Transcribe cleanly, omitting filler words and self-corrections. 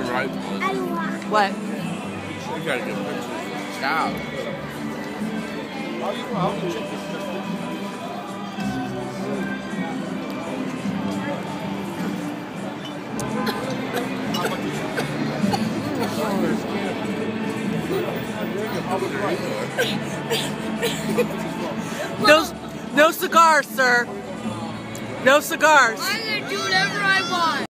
the right one. What? You gotta get pictures of child. No cigars, sir. No cigars. I'm gonna do whatever I want.